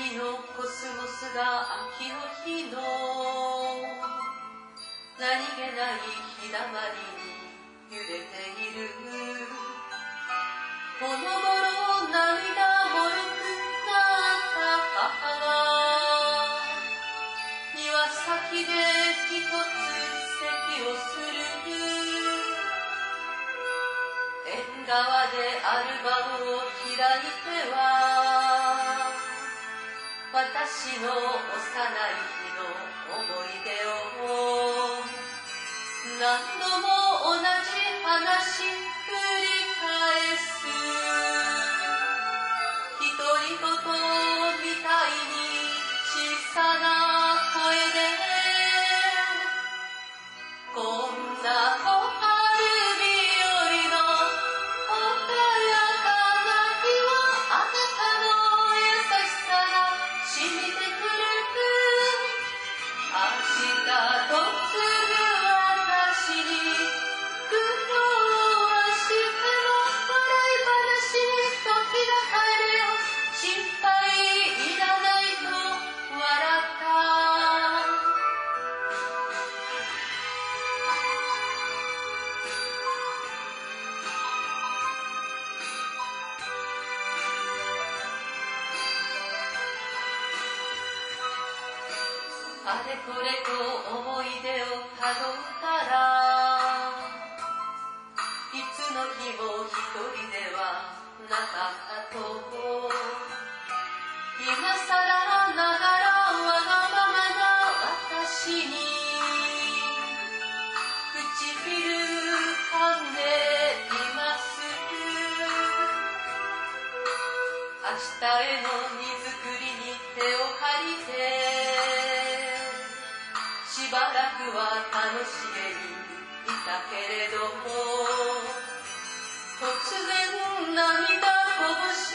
緑のコスモスが秋の日の何気ない日だまりに揺れている。この頃涙もろくなった母が庭先で一つ咳をする。縁側でアルバムを開いては私の幼い日の思い出を何度も同じ話繰り返す。独り言みたいに小さな声でこんな小春日和の穏やかな日はあなたの優しさが染みてくる。明日とすぐ私に苦労はしても笑い話に時が帰るよ。心配いらないと笑った。あれこれと思い出をたどったらいつの日も一人ではなかったと。今さらながらわがままな私に唇噛んでいます。明日への荷造りに手を借りてしばらくは楽しげにいたけれども突然涙こぼし